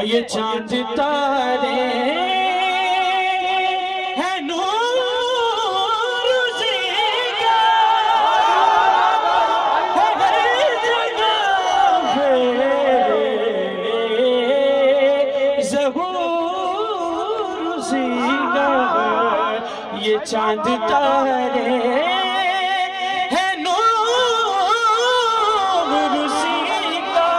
یہ چاند تارے ہیں نور زیگا ہر جگہ ظہور زیگا یہ چاند تارے ہیں نور زیگا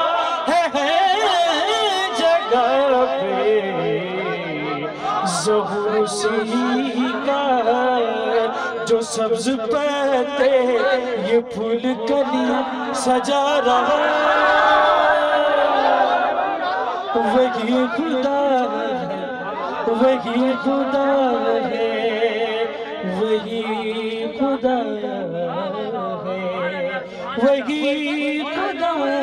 ظہور سیگا جو سبز پتے یہ پھول کلیاں سجا رہا وہی خدا ہے وہی خدا ہے وہی خدا ہے وہی خدا ہے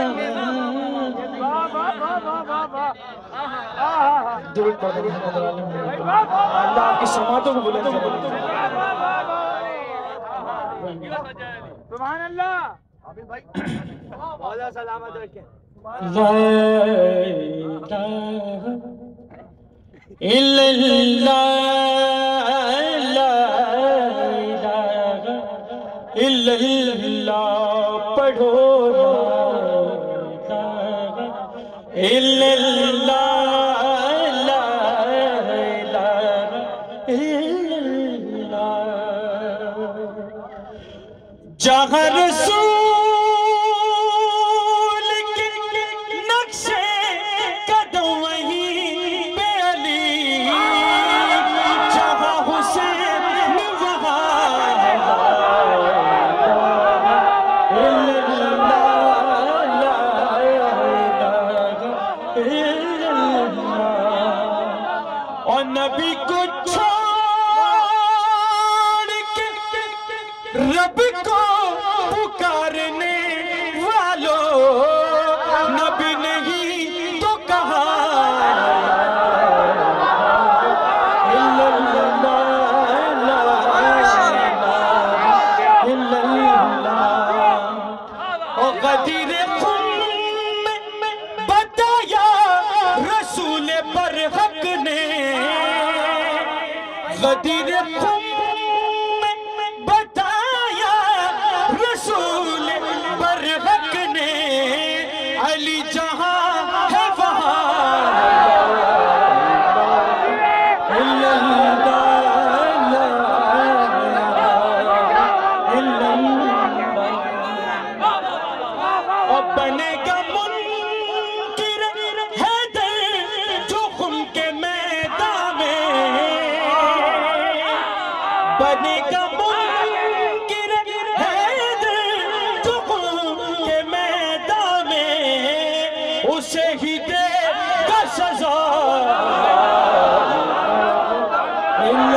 درود پڑھ محمد عالم اللہ آپ کی سماعتوں کو بلند کرے سبحان اللہ مولا سلامت رکھیں لا الہ الا اللہ لا الہ الا اللہ پڑھو لا الہ الا اللہ جہاں رسول کے نقش قدم وہیں پہ علی جہاں حسین وہاں اور نبی کو چھوڑ کے رب کو پکارنے والوں نبی نہیں تو کہا الا اللہ اور غدیر خم میں بتایا رسول برحق نے غدیر خم رسول برحق نے علی جہاں ہے وہاں الا اللہ اور بنے گا منکر حیدر جو خم کے میدان میں بنے گا اسے ہی دے گا سزا الا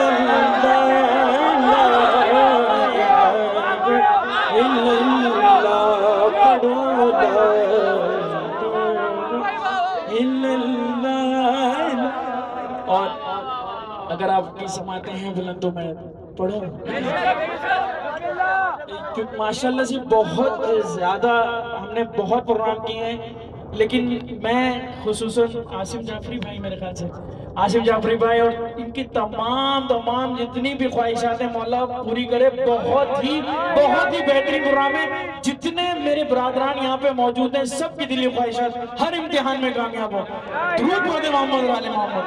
اللہ پڑھو الا اللہ اور اگر آپ کی سماعتیں ہیں بلند تو میں پڑھوں کیونکہ ماشاءاللہ سے بہت زیادہ ہم نے بہت پروگرام کیے ہیں لیکن میں خصوصاً عاصم جعفری بھائی میرے خیال سے عاصم جعفری بھائی اور ان کی تمام جتنی بھی خواہشات ہیں مولا پوری کرے بہت ہی بہترین پروگرام ہے جتنے میرے برادران یہاں پہ موجود ہیں سب کی دلی خواہشات ہر امتحان میں کامیاب ہو درود پڑھ دے محمد علی محمد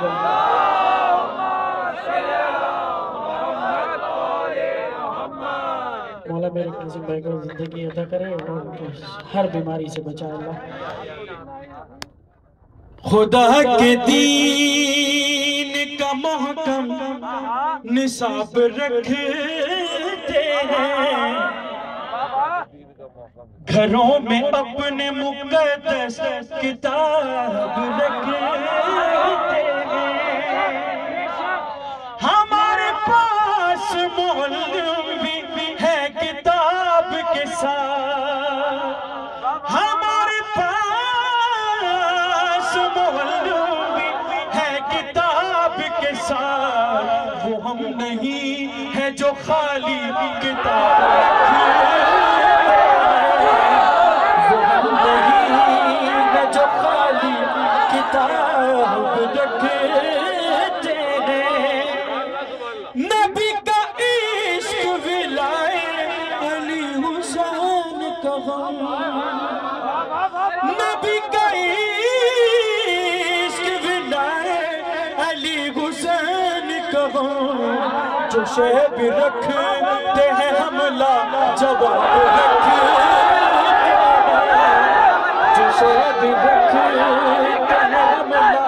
مولا میرے قاسم بھائی کو زندگی عطا کرے اور ہر بیماری سے بچائے اللہ خدا کے دین کا محکم نصاب رکھتے ہیں گھروں میں اپنے مقدس کتاب رکھتے ہیں ہمارے پاس معلم بھی ہے کتاب کے ساتھ ہمارے پاس معلم بھی ہے کتاب کے ساتھ وہ ہم نہیں ہے جو خالی کتاب وہ ہم نہیں ہے جو خالی کتاب رکھتے ہیں نبی کا عشق ولائے علی حسین کا غم نبی کا عشق ولائے علی حسین کا غم جو شہ بھی رکھتے ہیں حملہ جواب رکھتے ہیں جو شہ بھی رکھتے ہیں حملہ